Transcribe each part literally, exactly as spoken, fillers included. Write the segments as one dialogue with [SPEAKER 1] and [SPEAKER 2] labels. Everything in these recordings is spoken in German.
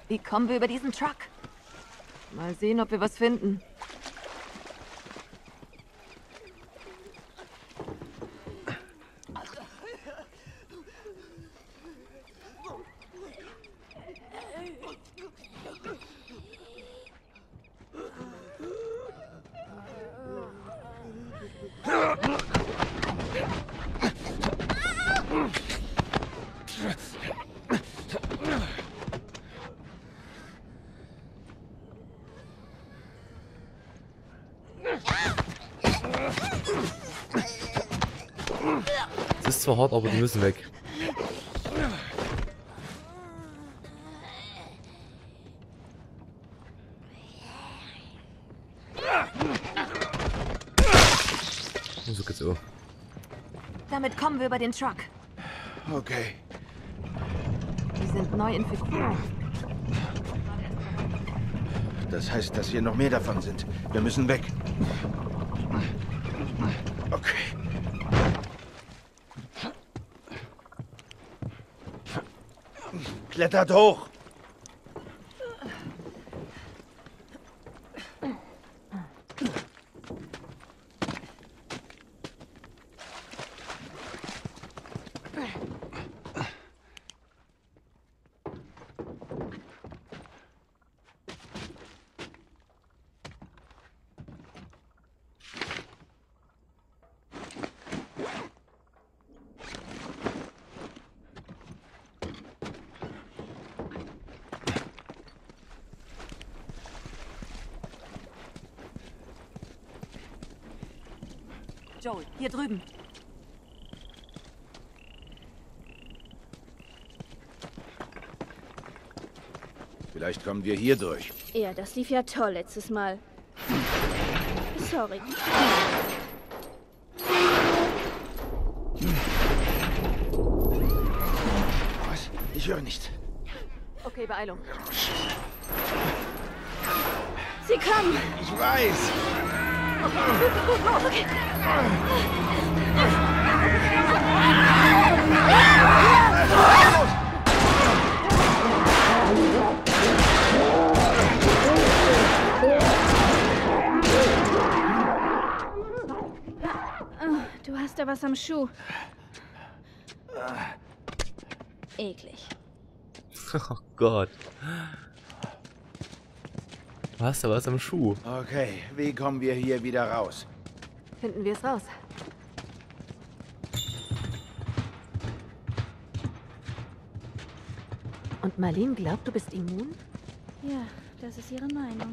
[SPEAKER 1] Wie kommen wir über diesen Truck? Mal sehen, ob wir was finden.
[SPEAKER 2] Es ist zwar hart, aber die müssen weg. Und so geht's auch.
[SPEAKER 1] Damit kommen wir über den Truck.
[SPEAKER 3] Okay.
[SPEAKER 1] Die sind neu infiziert.
[SPEAKER 3] Das heißt, dass hier noch mehr davon sind. Wir müssen weg. Okay. Klettert hoch!
[SPEAKER 1] Joel, hier drüben.
[SPEAKER 3] Vielleicht kommen wir hier durch.
[SPEAKER 4] Ja, das lief ja toll letztes Mal. Sorry.
[SPEAKER 3] Was? Ich höre nichts.
[SPEAKER 1] Okay, Beeilung.
[SPEAKER 4] Sie kommen!
[SPEAKER 3] Ich weiß!
[SPEAKER 4] Okay. Du hast da was am Schuh. Eklig.
[SPEAKER 2] Oh Gott. Du hast da was am Schuh.
[SPEAKER 3] Okay, wie kommen wir hier wieder raus?
[SPEAKER 1] Finden wir es raus. Und Marlene glaubt, du bist immun?
[SPEAKER 4] Ja, das ist ihre Meinung.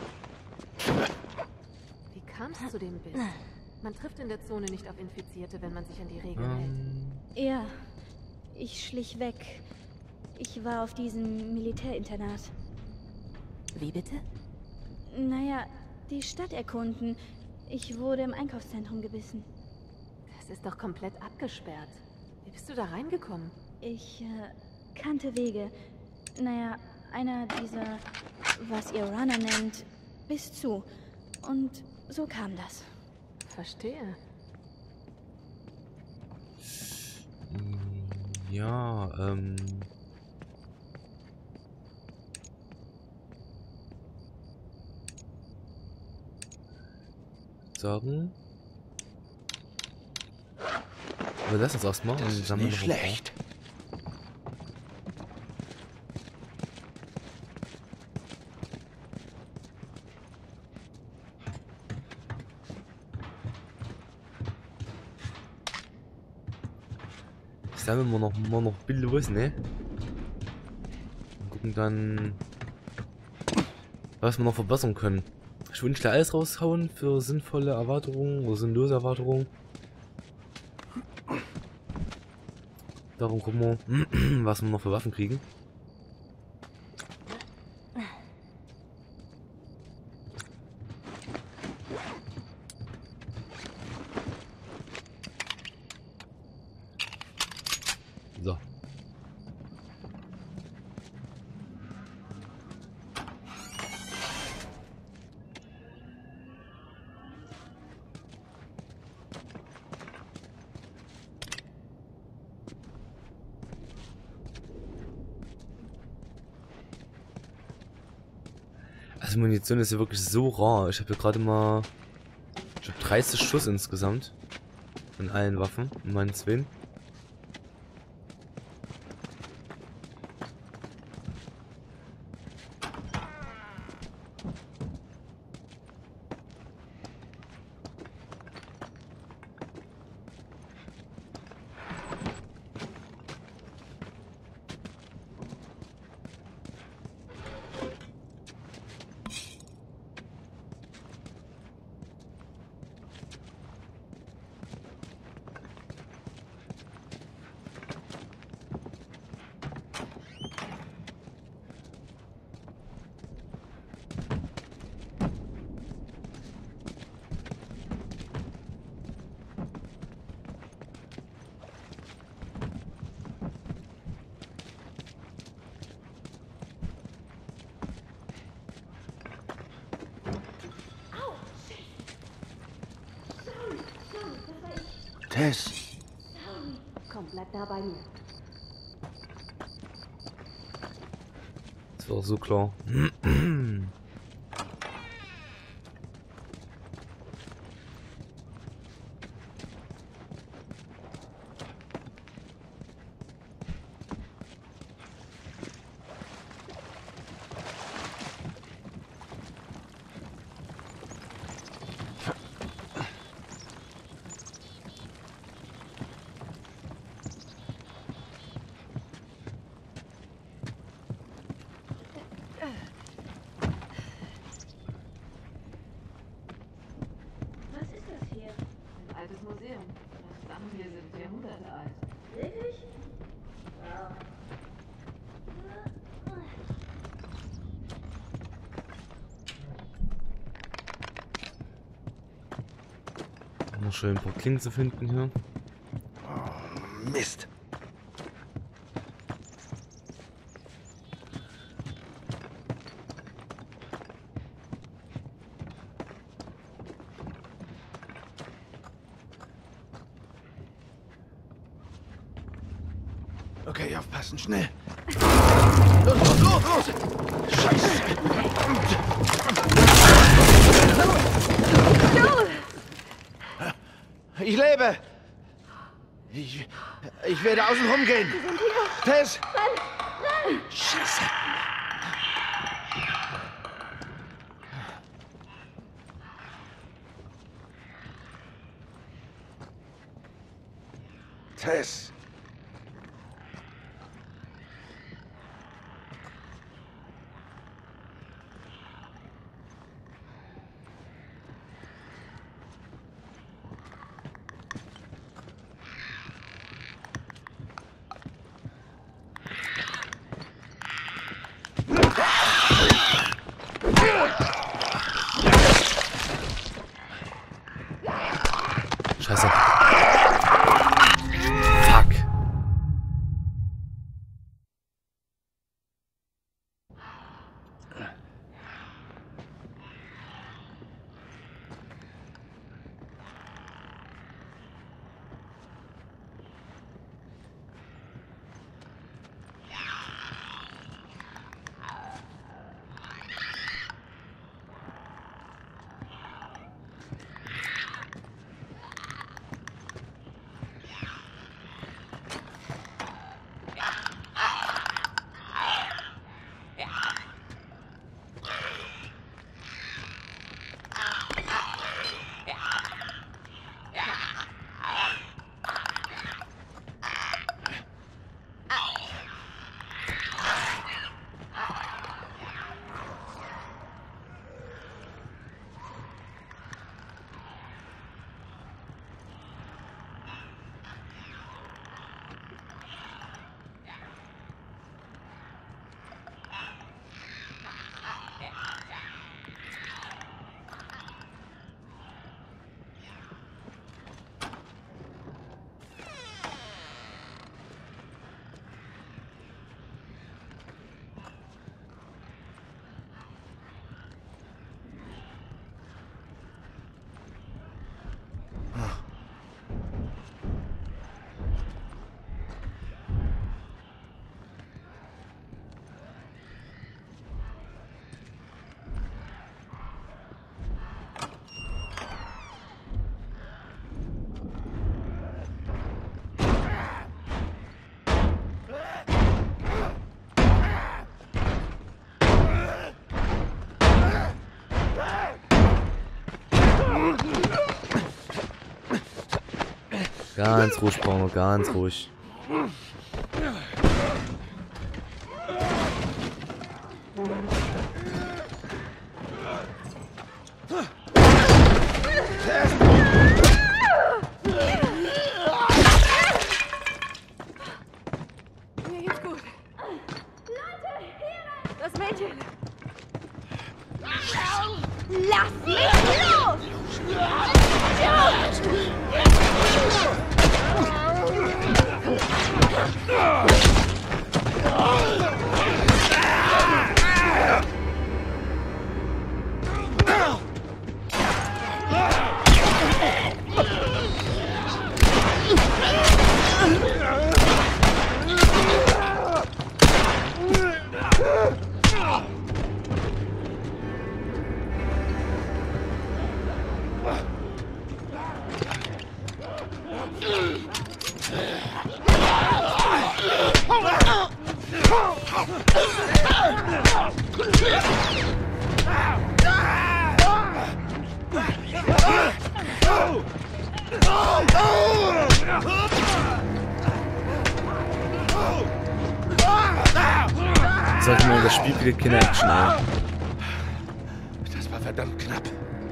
[SPEAKER 1] Wie kamst du zu dem Bild? Man trifft in der Zone nicht auf Infizierte, wenn man sich an die Regeln hält.
[SPEAKER 2] Ähm,
[SPEAKER 4] Ja, ich schlich weg. Ich war auf diesem Militärinternat.
[SPEAKER 1] Wie bitte?
[SPEAKER 4] Naja, die Stadt erkunden. Ich wurde im Einkaufszentrum gebissen.
[SPEAKER 1] Das ist doch komplett abgesperrt. Wie bist du da reingekommen?
[SPEAKER 4] Ich äh, kannte Wege. Naja, einer dieser, was ihr Runner nennt, bis zu. Und so kam das.
[SPEAKER 1] Verstehe.
[SPEAKER 2] ja, ähm... sagen. Aber lass uns erstmal.
[SPEAKER 3] Das ist nicht schlecht.
[SPEAKER 2] Sammeln wir noch mal noch Bilder was, ne? Und gucken dann, was wir noch verbessern können. Ich will nicht alles raushauen für sinnvolle Erweiterungen oder sinnlose Erweiterungen. Darum gucken wir, was wir noch für Waffen kriegen. So. Also Munition ist ja wirklich so rar. Ich habe hier gerade mal... Ich habe dreißig Schuss insgesamt. An allen Waffen. In meinen Zween.
[SPEAKER 3] Tess.
[SPEAKER 1] Komm, bleib da bei mir.
[SPEAKER 2] Das war so klar.
[SPEAKER 1] Museum. Das Damm hier sind Jahrhunderte alt.
[SPEAKER 4] Wirklich? Wow.
[SPEAKER 2] Noch schön ein paar Klingen zu finden hier.
[SPEAKER 3] Oh, Mist. Okay, aufpassen, schnell. Los, los, los, los! Scheiße! Ich lebe! Ich, ich werde außen rumgehen. Tess!
[SPEAKER 4] Nein!
[SPEAKER 3] Scheiße! Tess!
[SPEAKER 2] Scheiße. Fuck. Ganz ruhig, Bruno, ganz ruhig.
[SPEAKER 1] Mir geht's gut.
[SPEAKER 4] Leute, hier!
[SPEAKER 1] Das Mädchen!
[SPEAKER 4] Lass mich los!
[SPEAKER 2] Sollte man das Spiel wieder keine Action ein.
[SPEAKER 3] Das war verdammt knapp.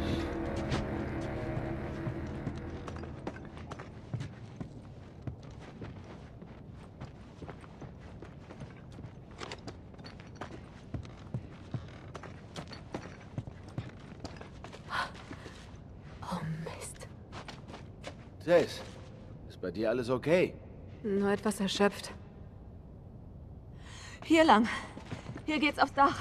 [SPEAKER 1] Oh Mist.
[SPEAKER 3] Tess, ist bei dir alles okay?
[SPEAKER 1] Nur etwas erschöpft. Hier lang. Hier geht's aufs Dach.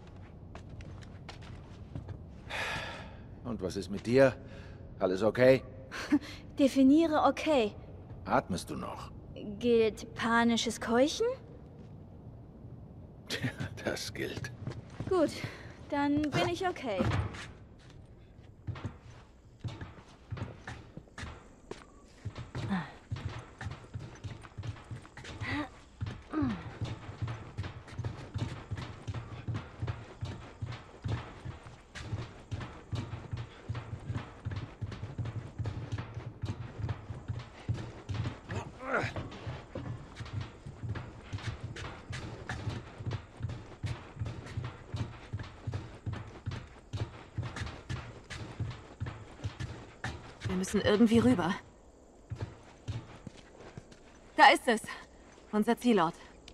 [SPEAKER 3] Und was ist mit dir? Alles okay?
[SPEAKER 4] Definiere okay.
[SPEAKER 3] Atmest du noch?
[SPEAKER 4] Gilt panisches Keuchen?
[SPEAKER 3] Das gilt.
[SPEAKER 4] Gut, dann bin ich okay.
[SPEAKER 1] Wir müssen irgendwie rüber. Da ist es. Unser Zielort.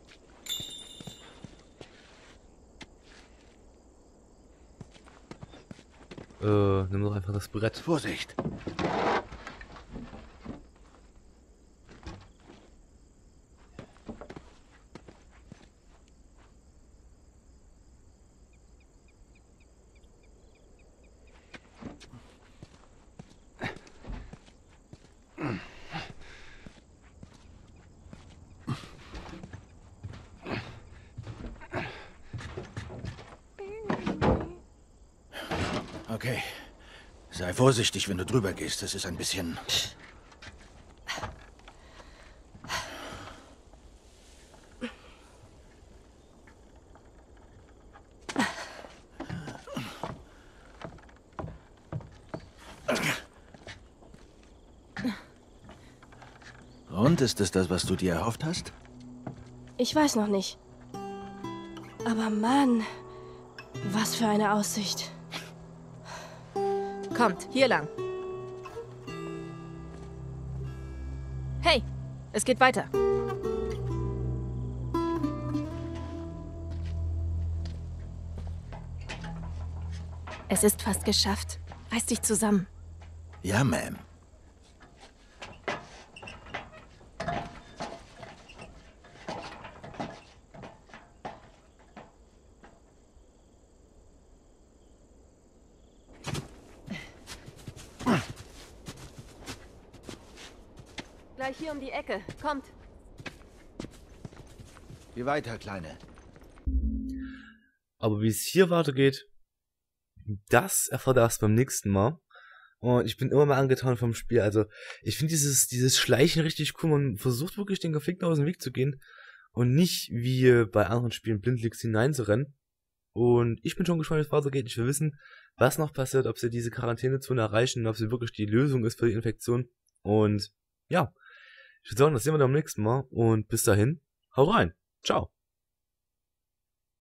[SPEAKER 2] Äh, nimm doch einfach das Brett.
[SPEAKER 3] Vorsicht! Okay. Sei vorsichtig, wenn du drüber gehst. Das ist ein bisschen... Und ist es das, was du dir erhofft hast?
[SPEAKER 5] Ich weiß noch nicht. Aber Mann, was für eine Aussicht.
[SPEAKER 1] Kommt, hier lang. Hey, es geht weiter. Es ist fast geschafft. Reiß dich zusammen.
[SPEAKER 3] Ja, Ma'am.
[SPEAKER 1] Gleich hier um die Ecke. Kommt.
[SPEAKER 3] Geh weiter, Kleine.
[SPEAKER 2] Aber wie es hier weitergeht, das erfahrt ihr erst beim nächsten Mal. Und ich bin immer mehr angetan vom Spiel. Also, ich finde dieses, dieses Schleichen richtig cool. Man versucht wirklich den Konflikten aus dem Weg zu gehen. Und nicht wie bei anderen Spielen blindlings hineinzurennen. Und ich bin schon gespannt, wie es weitergeht. Ich will wissen, was noch passiert, ob sie diese Quarantänezone erreichen und ob sie wirklich die Lösung ist für die Infektion. Und ja, ich würde sagen, das sehen wir dann beim nächsten Mal. Und bis dahin, hau rein. Ciao.